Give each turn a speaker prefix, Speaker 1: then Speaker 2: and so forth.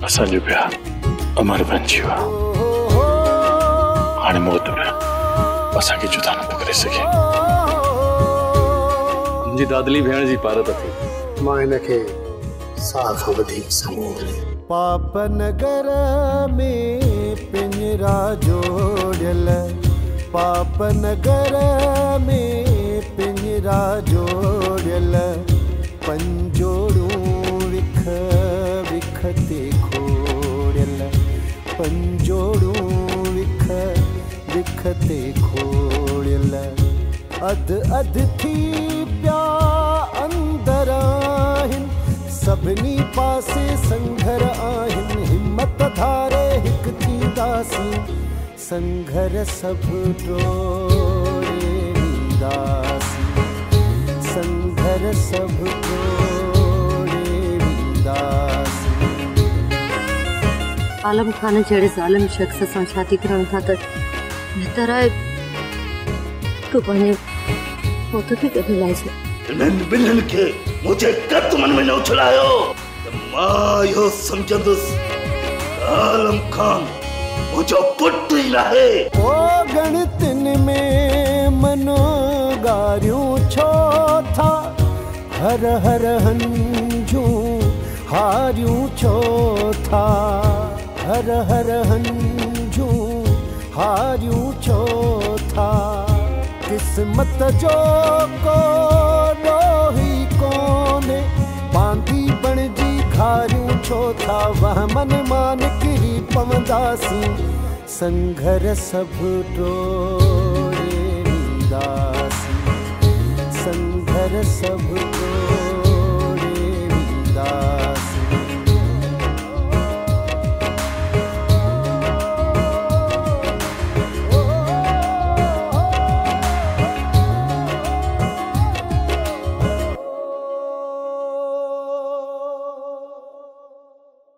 Speaker 1: असांजो प्यार अमर बणजी वियो हाणे मौत में असांखे जुदा न थो करे सघे। मुंहिंजी दादली भेण जी पारत थी
Speaker 2: मां हिनखे साह खां वधीक सम्झो।
Speaker 3: पाप नगर में पिंजरा जोड़ियल पाप नगर में पिंजरा जोड़ियल पंजोड़ूं विख विख ते खोड़ियल पंजोड़ूं विख विख ते खोड़ियल अध अध थी प्या अंदर आहिनि सभिनी पासे संघर आहिनि हिम्मत धारे हिक थींदासीं संघर सभु टोड़े वींदासीं संघर सभु टोड़े वींदासीं।
Speaker 4: आलम खान जहिड़े ज़ालिम शख्स सां शादी करण खां त बहितर आहे तूं पंहिंजे मौत खे कढी लाइजे।
Speaker 5: इन्हनि ॿिन्हिनि खे मुंहिंजे कत मन में न उछलायो त मां इहो सम्झंदुसि आलम खान मुझो पुट ही रहे।
Speaker 3: ओ गणतिन में मनोगारियों छो था हर हर हंजूं हारियों छो था हर हर हंजूं हारियों छो था किस्मत जो को डोही कोने बांधी बणजी खारियों छो था वह मन मान किरी पवंदासीं संघर सभु टोड़े वींदासीं संघर सभु टोड़े वींदासीं।